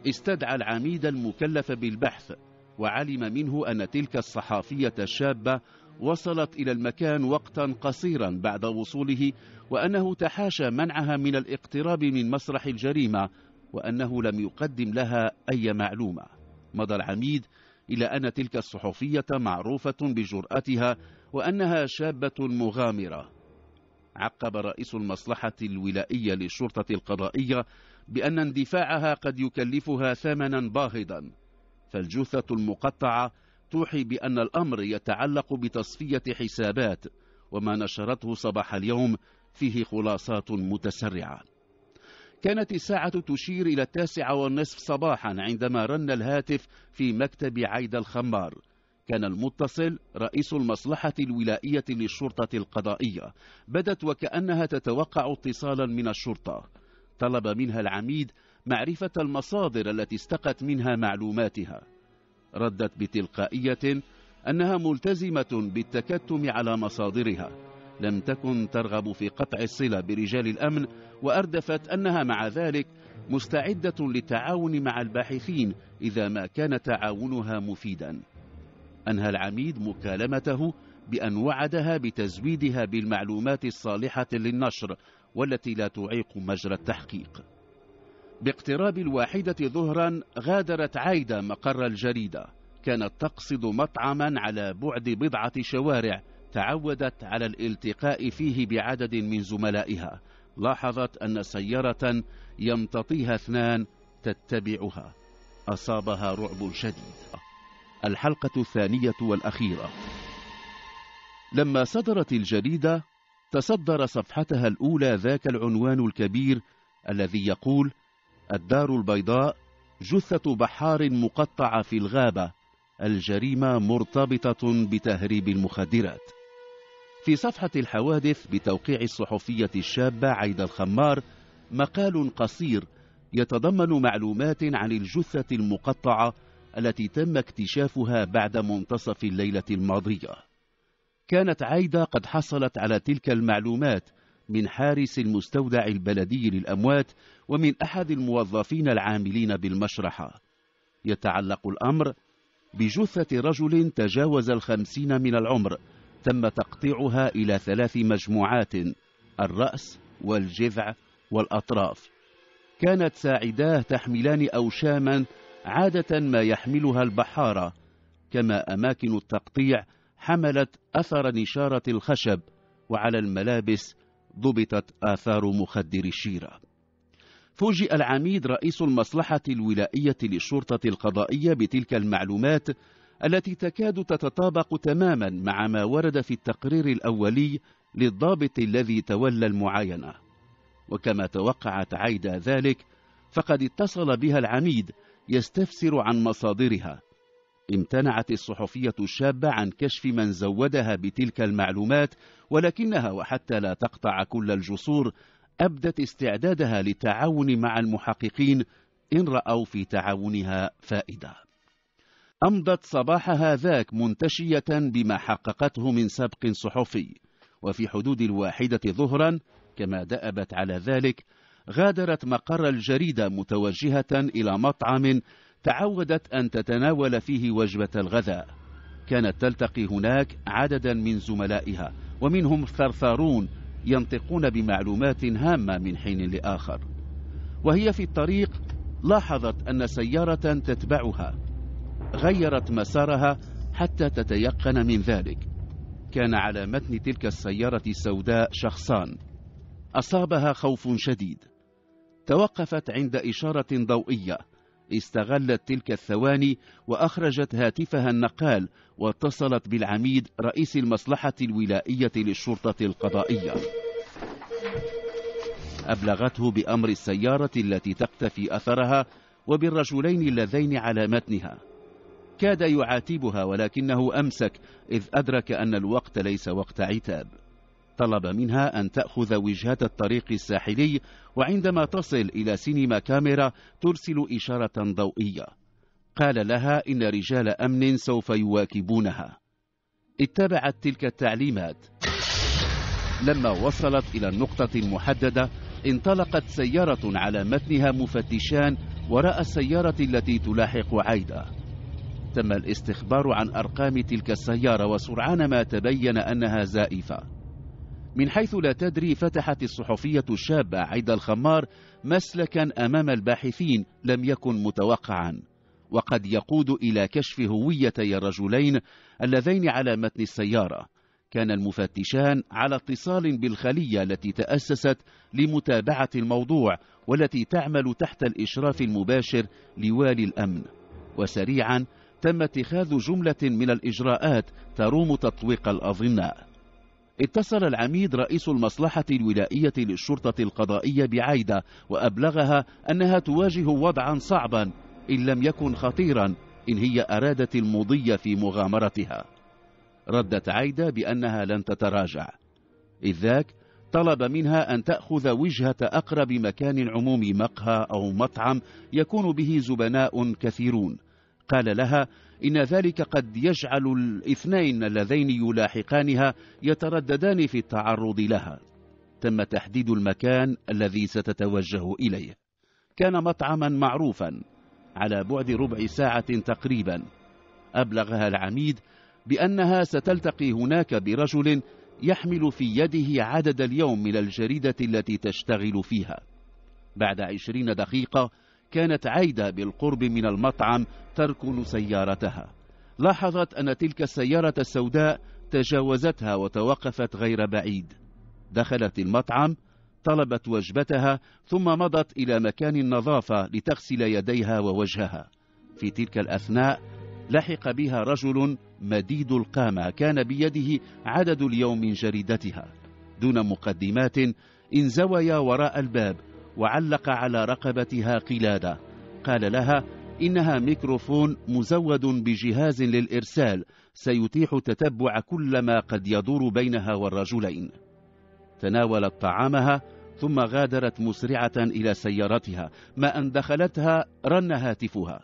استدعى العميد المكلف بالبحث، وعلم منه أن تلك الصحافية الشابة وصلت إلى المكان وقتا قصيرا بعد وصوله، وأنه تحاشى منعها من الاقتراب من مسرح الجريمة، وأنه لم يقدم لها أي معلومة. مضى العميد إلى أن تلك الصحفية معروفة بجرأتها وأنها شابة مغامرة. عقب رئيس المصلحة الولائية للشرطة القضائية بأن اندفاعها قد يكلفها ثمنا باهظا، فالجثة المقطعة توحي بأن الأمر يتعلق بتصفية حسابات، وما نشرته صباح اليوم فيه خلاصات متسرعة. كانت الساعة تشير إلى التاسعة والنصف صباحا عندما رن الهاتف في مكتب عايدة الخمار. كان المتصل رئيس المصلحة الولائية للشرطة القضائية. بدت وكأنها تتوقع اتصالا من الشرطة. طلب منها العميد معرفة المصادر التي استقت منها معلوماتها. ردت بتلقائية أنها ملتزمة بالتكتم على مصادرها، لم تكن ترغب في قطع الصلة برجال الأمن، وأردفت أنها مع ذلك مستعدة للتعاون مع الباحثين إذا ما كان تعاونها مفيدا. أنهى العميد مكالمته بأن وعدها بتزويدها بالمعلومات الصالحة للنشر والتي لا تعيق مجرى التحقيق. باقتراب الواحدة ظهرا غادرت عايدة مقر الجريدة. كانت تقصد مطعما على بعد بضعة شوارع تعودت على الالتقاء فيه بعدد من زملائها. لاحظت أن سيارة يمتطيها اثنان تتبعها. أصابها رعب شديد. الحلقة الثانية والأخيرة. لما صدرت الجريدة تصدر صفحتها الأولى ذاك العنوان الكبير الذي يقول: الدار البيضاء، جثة بحار مقطعة في الغابة، الجريمة مرتبطة بتهريب المخدرات. في صفحة الحوادث بتوقيع الصحفية الشابة عايدة الخمار مقال قصير يتضمن معلومات عن الجثة المقطعة التي تم اكتشافها بعد منتصف الليلة الماضية. كانت عايدة قد حصلت على تلك المعلومات من حارس المستودع البلدي للأموات ومن أحد الموظفين العاملين بالمشرحة. يتعلق الأمر بجثة رجل تجاوز الخمسين من العمر، تم تقطيعها إلى ثلاث مجموعات: الرأس والجذع والأطراف. كانت ساعداه تحملان أوشاما عادة ما يحملها البحارة، كما أماكن التقطيع حملت أثر نشارة الخشب، وعلى الملابس ضبطت آثار مخدر الشيرة. فوجئ العميد رئيس المصلحة الولائية للشرطة القضائية بتلك المعلومات التي تكاد تتطابق تماما مع ما ورد في التقرير الأولي للضابط الذي تولى المعاينة. وكما توقعت عايدة ذلك، فقد اتصل بها العميد يستفسر عن مصادرها. امتنعت الصحفية الشابة عن كشف من زودها بتلك المعلومات، ولكنها وحتى لا تقطع كل الجسور أبدت استعدادها للتعاون مع المحققين إن رأوا في تعاونها فائدة. أمضت صباحها ذاك منتشية بما حققته من سبق صحفي، وفي حدود الواحدة ظهرا كما دأبت على ذلك غادرت مقر الجريدة متوجهة إلى مطعم تعودت أن تتناول فيه وجبة الغذاء. كانت تلتقي هناك عددا من زملائها، ومنهم ثرثارون ينطقون بمعلومات هامة من حين لآخر. وهي في الطريق لاحظت أن سيارة تتبعها، غيرت مسارها حتى تتيقن من ذلك. كان على متن تلك السيارة السوداء شخصان. أصابها خوف شديد. توقفت عند إشارة ضوئية، استغلت تلك الثواني وأخرجت هاتفها النقال واتصلت بالعميد رئيس المصلحة الولائية للشرطة القضائية. أبلغته بأمر السيارة التي تقتفي أثرها وبالرجلين اللذين على متنها. كاد يعاتبها ولكنه أمسك إذ أدرك أن الوقت ليس وقت عتاب. طلب منها أن تأخذ وجهة الطريق الساحلي، وعندما تصل إلى سينما كاميرا ترسل إشارة ضوئية. قال لها إن رجال أمن سوف يواكبونها. اتبعت تلك التعليمات. لما وصلت إلى النقطة المحددة انطلقت سيارة على متنها مفتشان وراء السيارة التي تلاحق عايدة. تم الاستخبار عن أرقام تلك السيارة، وسرعان ما تبين أنها زائفة. من حيث لا تدري فتحت الصحفية الشابة عايدة الخمار مسلكا أمام الباحثين لم يكن متوقعا، وقد يقود إلى كشف هويتي الرجلين اللذين على متن السيارة. كان المفتشان على اتصال بالخلية التي تأسست لمتابعة الموضوع، والتي تعمل تحت الإشراف المباشر لوالي الأمن، وسريعا تم اتخاذ جملة من الإجراءات تروم تطويق الأظناء. اتصل العميد رئيس المصلحة الولائية للشرطة القضائية بعايدة، وأبلغها أنها تواجه وضعا صعبا إن لم يكن خطيرا إن هي أرادت المضي في مغامرتها. ردت عايدة بأنها لن تتراجع، إذ ذاك طلب منها أن تأخذ وجهة أقرب مكان عمومي، مقهى أو مطعم يكون به زبناء كثيرون. قال لها إن ذلك قد يجعل الاثنين اللذين يلاحقانها يترددان في التعرض لها. تم تحديد المكان الذي ستتوجه إليه. كان مطعما معروفا على بعد ربع ساعة تقريبا. أبلغها العميد بأنها ستلتقي هناك برجل يحمل في يده عدد اليوم من الجريدة التي تشتغل فيها. بعد عشرين دقيقة كانت عايدة بالقرب من المطعم تركن سيارتها. لاحظت أن تلك السيارة السوداء تجاوزتها وتوقفت غير بعيد. دخلت المطعم، طلبت وجبتها، ثم مضت إلى مكان النظافة لتغسل يديها ووجهها. في تلك الأثناء لحق بها رجل مديد القامة، كان بيده عدد اليوم من جريدتها. دون مقدمات انزوي وراء الباب وعلق على رقبتها قلادة. قال لها إنها ميكروفون مزود بجهاز للإرسال سيتيح تتبع كل ما قد يدور بينها والرجلين. تناولت طعامها ثم غادرت مسرعة إلى سيارتها. ما أن دخلتها رن هاتفها.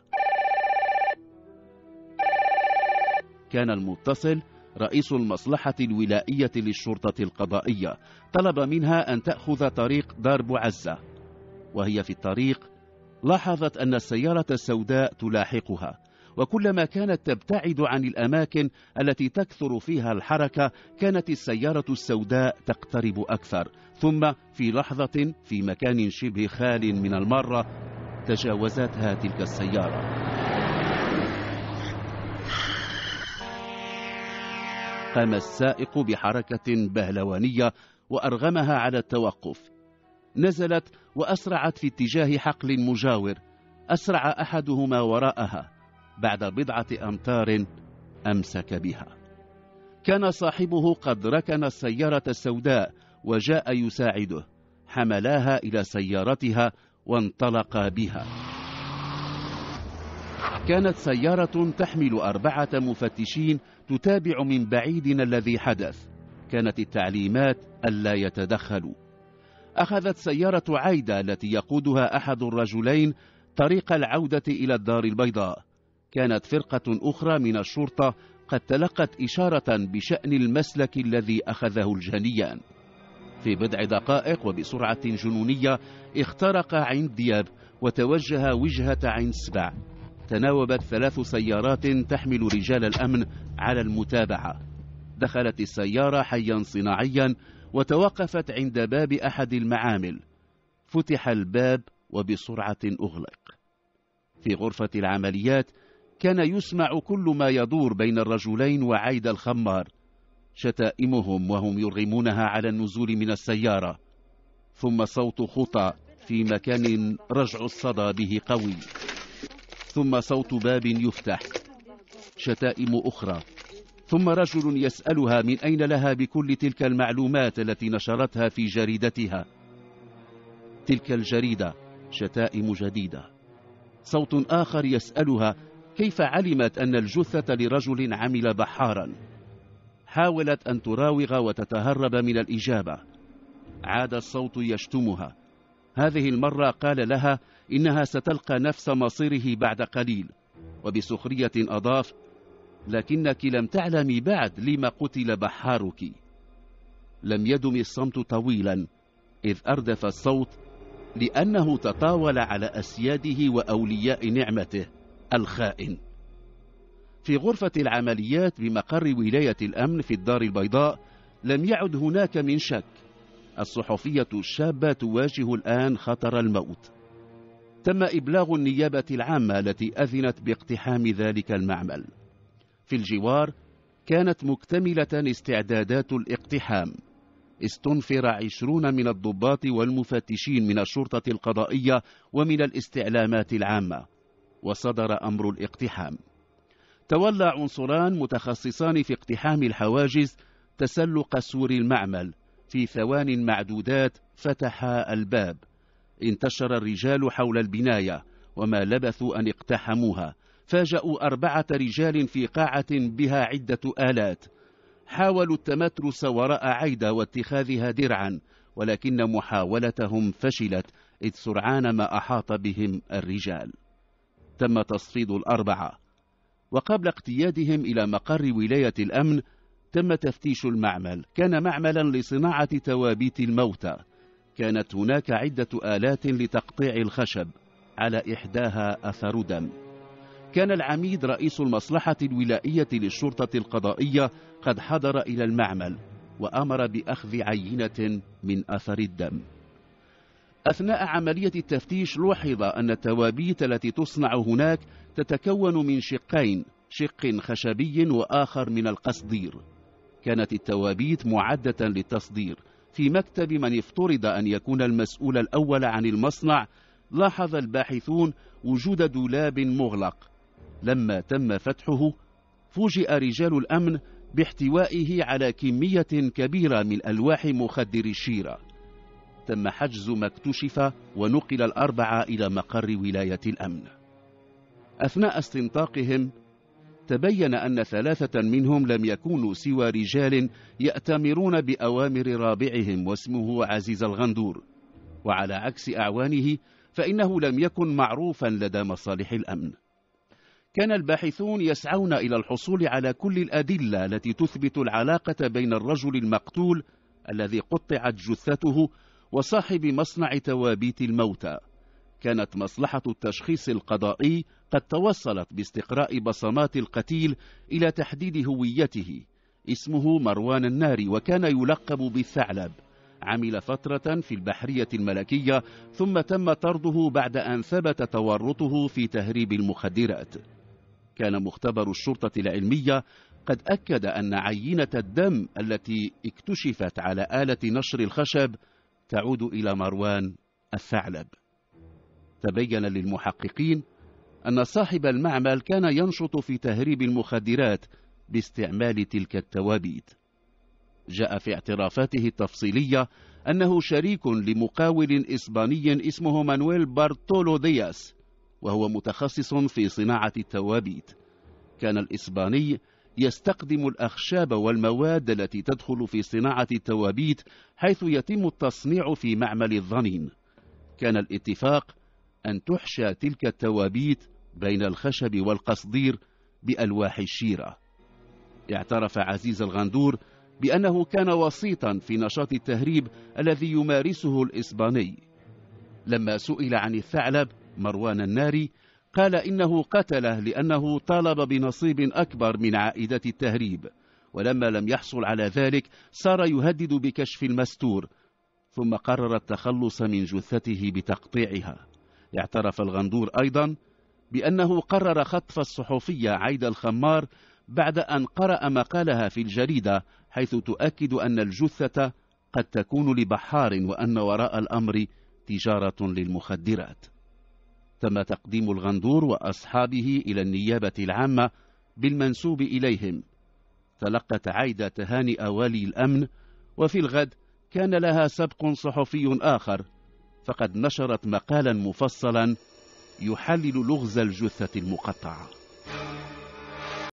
كان المتصل رئيس المصلحة الولائية للشرطة القضائية. طلب منها أن تأخذ طريق دار بوعزة. وهي في الطريق لاحظت أن السيارة السوداء تلاحقها، وكلما كانت تبتعد عن الأماكن التي تكثر فيها الحركة كانت السيارة السوداء تقترب أكثر. ثم في لحظة في مكان شبه خال من المرة تجاوزتها تلك السيارة. قام السائق بحركة بهلوانية وأرغمها على التوقف. نزلت وأسرعت في اتجاه حقل مجاور. أسرع أحدهما وراءها. بعد بضعة أمتار أمسك بها. كان صاحبه قد ركن السيارة السوداء وجاء يساعده. حملاها إلى سيارتها وانطلق بها. كانت سيارة تحمل أربعة مفتشين تتابع من بعيد الذي حدث. كانت التعليمات ألا يتدخلوا. أخذت سيارة عايدة التي يقودها أحد الرجلين طريق العودة إلى الدار البيضاء. كانت فرقة أخرى من الشرطة قد تلقت إشارة بشأن المسلك الذي أخذه الجنيان. في بضع دقائق وبسرعة جنونية اخترق عين دياب وتوجه وجهة عين سبع. تناوبت ثلاث سيارات تحمل رجال الأمن على المتابعة. دخلت السيارة حيا صناعيا وتوقفت عند باب أحد المعامل. فتح الباب وبسرعة أغلق. في غرفة العمليات كان يسمع كل ما يدور بين الرجلين وعايدة الخمار، شتائمهم وهم يرغمونها على النزول من السيارة، ثم صوت خطى في مكان رجع الصدى به قوي، ثم صوت باب يفتح، شتائم أخرى، ثم رجل يسألها من أين لها بكل تلك المعلومات التي نشرتها في جريدتها. تلك الجريدة شتائم جديدة. صوت آخر يسألها كيف علمت أن الجثة لرجل عمل بحارا. حاولت أن تراوغ وتتهرب من الإجابة. عاد الصوت يشتمها. هذه المرة قال لها إنها ستلقى نفس مصيره بعد قليل، وبسخرية أضاف: لكنك لم تعلمي بعد لما قتل بحارك. لم يدم الصمت طويلا إذ أردف الصوت: لأنه تطاول على أسياده وأولياء نعمته الخائن. في غرفة العمليات بمقر ولاية الأمن في الدار البيضاء لم يعد هناك من شك، الصحفية الشابة تواجه الآن خطر الموت. تم إبلاغ النيابة العامة التي أذنت باقتحام ذلك المعمل. في الجوار كانت مكتملة استعدادات الاقتحام. استنفر عشرون من الضباط والمفتشين من الشرطة القضائية ومن الاستعلامات العامة، وصدر أمر الاقتحام. تولى عنصران متخصصان في اقتحام الحواجز تسلق سور المعمل. في ثوان معدودات فتحا الباب. انتشر الرجال حول البناية، وما لبثوا أن اقتحموها. فاجأوا أربعة رجال في قاعة بها عدة آلات. حاولوا التمترس وراء عيدة واتخاذها درعا، ولكن محاولتهم فشلت، إذ سرعان ما أحاط بهم الرجال. تم تصفيد الأربعة، وقبل اقتيادهم إلى مقر ولاية الأمن تم تفتيش المعمل. كان معملا لصناعة توابيت الموتى. كانت هناك عدة آلات لتقطيع الخشب، على إحداها أثر دم. كان العميد رئيس المصلحة الولائية للشرطة القضائية قد حضر إلى المعمل وأمر بأخذ عينة من أثر الدم. أثناء عملية التفتيش لوحظ أن التوابيت التي تصنع هناك تتكون من شقين، شق خشبي وآخر من القصدير. كانت التوابيت معدة للتصدير. في مكتب من افترض أن يكون المسؤول الأول عن المصنع لاحظ الباحثون وجود دولاب مغلق. لما تم فتحه فوجئ رجال الأمن باحتوائه على كمية كبيرة من ألواح مخدر الشيرة. تم حجز ما اكتشف ونقل الأربعة إلى مقر ولاية الأمن. أثناء استنطاقهم تبين أن ثلاثة منهم لم يكونوا سوى رجال يأتمرون بأوامر رابعهم واسمه عزيز الغندور، وعلى عكس أعوانه فإنه لم يكن معروفا لدى مصالح الأمن. كان الباحثون يسعون إلى الحصول على كل الأدلة التي تثبت العلاقة بين الرجل المقتول الذي قطعت جثته وصاحب مصنع توابيت الموتى. كانت مصلحة التشخيص القضائي قد توصلت باستقراء بصمات القتيل إلى تحديد هويته. اسمه مروان الناري، وكان يلقب بالثعلب. عمل فترة في البحرية الملكية، ثم تم طرده بعد أن ثبت تورطه في تهريب المخدرات. كان مختبر الشرطة العلمية قد أكد أن عينة الدم التي اكتشفت على آلة نشر الخشب تعود إلى مروان الثعلب. تبين للمحققين أن صاحب المعمل كان ينشط في تهريب المخدرات باستعمال تلك التوابيت. جاء في اعترافاته التفصيلية أنه شريك لمقاول إسباني اسمه مانويل بارتولو دياس، وهو متخصص في صناعة التوابيت. كان الإسباني يستخدم الأخشاب والمواد التي تدخل في صناعة التوابيت، حيث يتم التصنيع في معمل الظنين. كان الاتفاق أن تحشى تلك التوابيت بين الخشب والقصدير بألواح الشيرة. اعترف عزيز الغندور بأنه كان وسيطا في نشاط التهريب الذي يمارسه الإسباني. لما سئل عن الثعلب مروان الناري قال إنه قتله لأنه طالب بنصيب أكبر من عائدة التهريب، ولما لم يحصل على ذلك صار يهدد بكشف المستور، ثم قرر التخلص من جثته بتقطيعها. اعترف الغندور أيضا بأنه قرر خطف الصحفية عايدة الخمار بعد أن قرأ مقالها في الجريدة، حيث تؤكد أن الجثة قد تكون لبحار، وأن وراء الأمر تجارة للمخدرات. تم تقديم الغندور وأصحابه إلى النيابة العامة بالمنسوب إليهم. تلقت عايدة تهانئ والي الأمن، وفي الغد كان لها سبق صحفي آخر، فقد نشرت مقالا مفصلا يحلل لغز الجثة المقطعة.